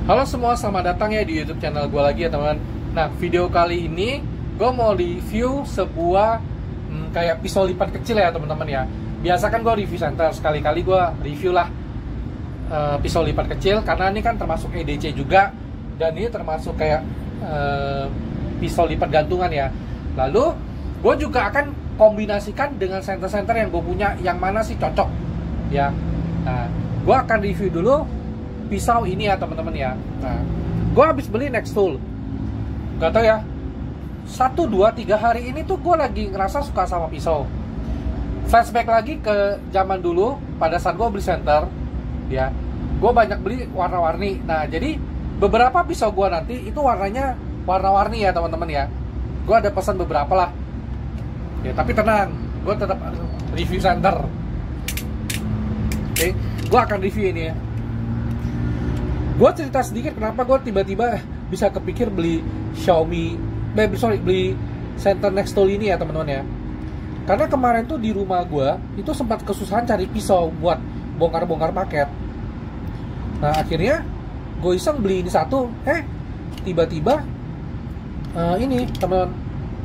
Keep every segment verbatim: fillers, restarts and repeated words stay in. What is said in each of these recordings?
Halo semua, selamat datang ya di YouTube channel gue lagi ya teman. Nah, video kali ini gue mau review sebuah hmm, kayak pisau lipat kecil ya teman-teman ya. Biasa kan gue review center, sekali-kali gue review lah uh, pisau lipat kecil karena ini kan termasuk E D C juga dan ini termasuk kayak uh, pisau lipat gantungan ya. Lalu gue juga akan kombinasikan dengan center-center yang gue punya, yang mana sih cocok ya. Nah, gue akan review dulu pisau ini ya teman-teman ya. Nah, gue habis beli Next Tool. Gak tau ya, satu, dua, tiga hari ini tuh gue lagi ngerasa suka sama pisau. Flashback lagi ke zaman dulu pada saat gue beli center ya. Gue banyak beli warna-warni. Nah, jadi beberapa pisau gue nanti itu warnanya warna-warni ya teman-teman ya. Gue ada pesan beberapa lah ya, tapi tenang, gue tetap review center. Oke, gue akan review ini ya. Gue cerita sedikit kenapa gue tiba-tiba bisa kepikir beli Xiaomi, eh, sorry, beli center Next Tool ini ya teman-teman ya. Karena kemarin tuh di rumah gue itu sempat kesusahan cari pisau buat bongkar-bongkar paket. Nah akhirnya gue iseng beli ini satu, eh tiba-tiba uh, ini teman,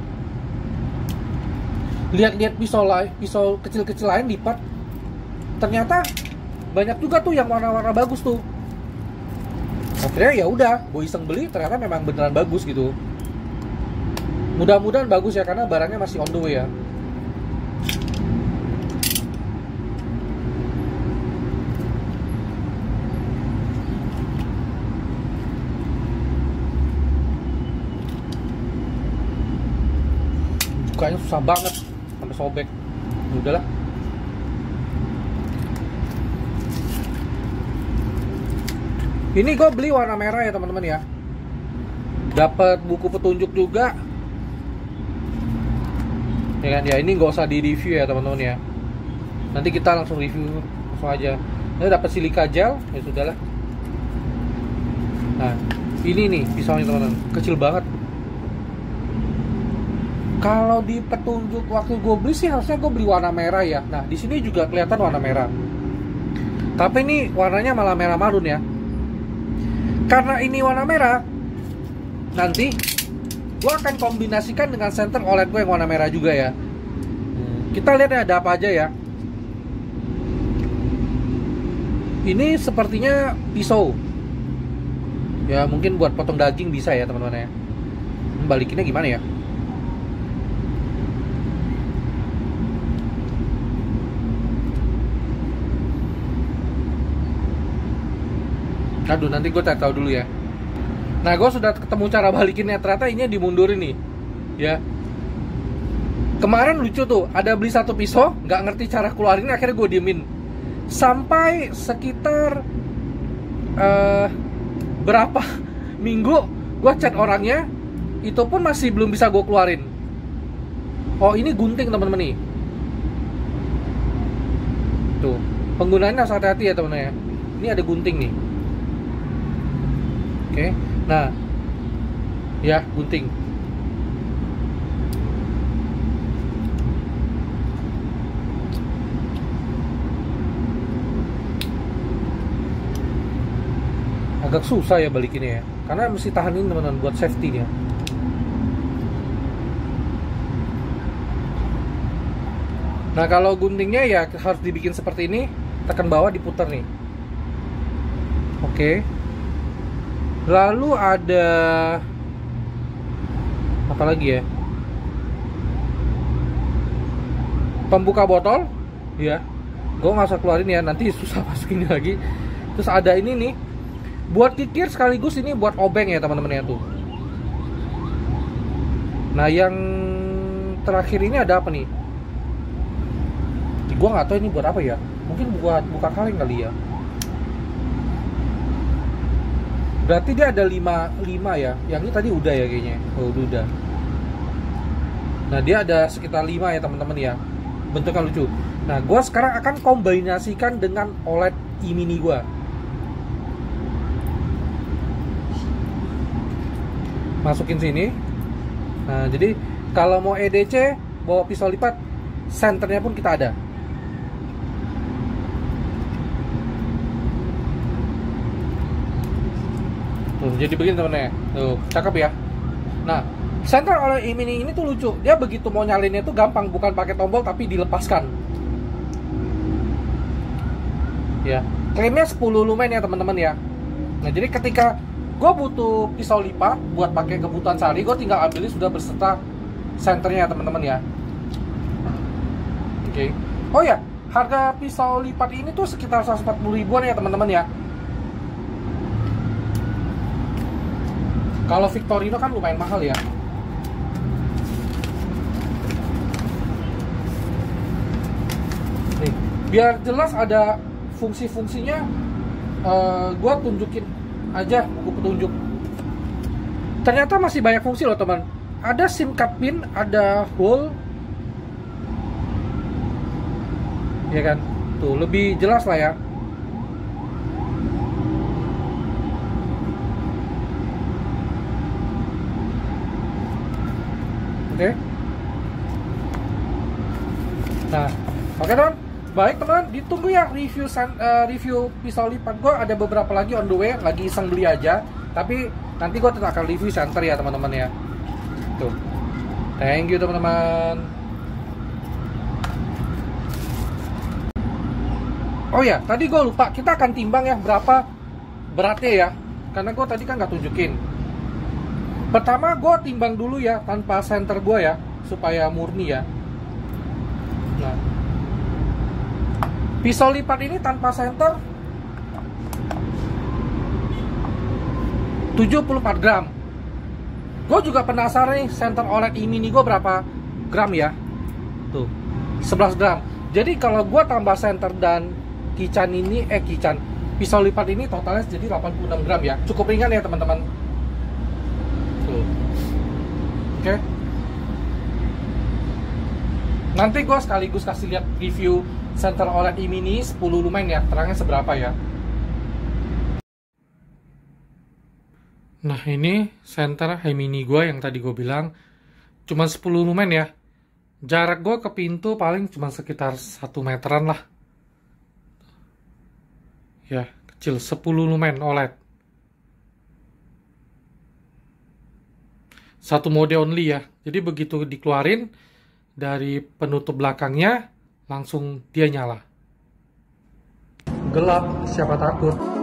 lihat-lihat pisau lain, pisau kecil-kecil lain lipat, ternyata banyak juga tuh yang warna-warna bagus tuh. Akhirnya ya udah, gue iseng beli, ternyata memang beneran bagus gitu. Mudah-mudahan bagus ya, karena barangnya masih on the way ya. Bukanya susah banget, sampai sobek. Udahlah. Ini gue beli warna merah ya teman-teman ya. Dapat buku petunjuk juga. Ya kan ya, ini nggak usah di review ya teman-teman ya. Nanti kita langsung review langsung aja. Ini dapat silika gel, ya sudahlah. Nah, ini nih pisaunya teman-teman, kecil banget. Kalau di petunjuk waktu gue beli sih harusnya gue beli warna merah ya. Nah, di sini juga kelihatan warna merah. Tapi ini warnanya malah merah marun ya. Karena ini warna merah, nanti gue akan kombinasikan dengan center O L E D gue yang warna merah juga ya. Kita lihat ya ada apa aja ya. Ini sepertinya pisau. Ya mungkin buat potong daging bisa ya teman-teman ya. Balikinnya gimana ya? Aduh, nanti gue cari tahu dulu ya. Nah, gue sudah ketemu cara balikinnya. Ternyata ini dimundurin nih ya. Kemarin lucu tuh, ada beli satu pisau, nggak ngerti cara keluarin, akhirnya gue diemin sampai sekitar uh, berapa minggu. Gue chat orangnya, itu pun masih belum bisa gue keluarin. Oh, ini gunting teman-teman nih. Tuh, penggunaannya harus hati-hati ya teman-teman ya. Ini ada gunting nih. Oke, nah, ya gunting. Agak susah ya balikinnya ya, karena mesti tahanin teman-teman buat safety nya. Nah kalau guntingnya ya harus dibikin seperti ini, tekan bawah diputar nih. Oke. Lalu ada apa lagi ya? Pembuka botol, ya. Gue nggak usah keluarin ya, nanti susah masukinnya lagi. Terus ada ini nih, buat kikir sekaligus ini buat obeng ya teman-teman ya tuh. Nah yang terakhir ini ada apa nih? Gue nggak tahu ini buat apa ya. Mungkin buat buka kaleng kali ya. Berarti dia ada lima, lima ya. Yang ini tadi udah ya kayaknya. Oh udah. Nah dia ada sekitar lima ya teman-teman ya. Bentuknya lucu. Nah gue sekarang akan kombinasikan dengan O L E D e-mini gue. Masukin sini. Nah jadi kalau mau E D C bawa pisau lipat, senternya pun kita ada. jadi begini temennya, tuh cakep ya. Nah, center O L E D mini ini tuh lucu, dia begitu mau nyalinnya tuh gampang, bukan pakai tombol tapi dilepaskan. Ya, klaimnya sepuluh lumen ya teman-teman ya. Nah, jadi ketika gue butuh pisau lipat buat pakai kebutuhan sehari, gue tinggal ambilnya sudah berserta senternya ya teman-teman ya. Oke. Okay. Oh ya, harga pisau lipat ini tuh sekitar seratus empat puluh ribuan ya teman-teman ya. Kalau Victorino kan lumayan mahal ya. Nih, biar jelas ada fungsi-fungsinya, uh, gue tunjukin aja buku petunjuk. Ternyata masih banyak fungsi loh teman. Ada SIM card pin, ada hole, ya kan? Tuh lebih jelas lah ya. Oke. Okay. Nah, oke okay, teman. Baik teman, ditunggu ya review uh, review pisau lipat gue. Ada beberapa lagi on the way, lagi iseng beli aja. Tapi nanti gue tetap akan review center ya teman-teman ya. Tuh, thank you teman-teman. Oh ya, tadi gue lupa, kita akan timbang ya berapa beratnya ya. Karena gue tadi kan nggak tunjukin. Pertama gue timbang dulu ya tanpa center gue ya, supaya murni ya. Nah, pisau lipat ini tanpa center tujuh puluh empat gram. Gue juga penasaran nih center O L E D mini gue berapa gram ya. Tuh, sebelas gram. Jadi kalau gue tambah center dan kican ini, eh kican pisau lipat ini totalnya jadi delapan puluh enam gram ya. Cukup ringan ya teman-teman. Tuh. Oke. Okay. Nanti gue sekaligus kasih lihat review center O L E D mini sepuluh lumen ya, terangnya seberapa ya. Nah, ini center mini gue yang tadi gue bilang cuma sepuluh lumen ya. Jarak gue ke pintu paling cuma sekitar satu meteran lah. Ya, kecil, sepuluh lumen O L E D. Satu mode only ya. Jadi begitu dikeluarin dari penutup belakangnya, langsung dia nyala. Gelap, siapa takut?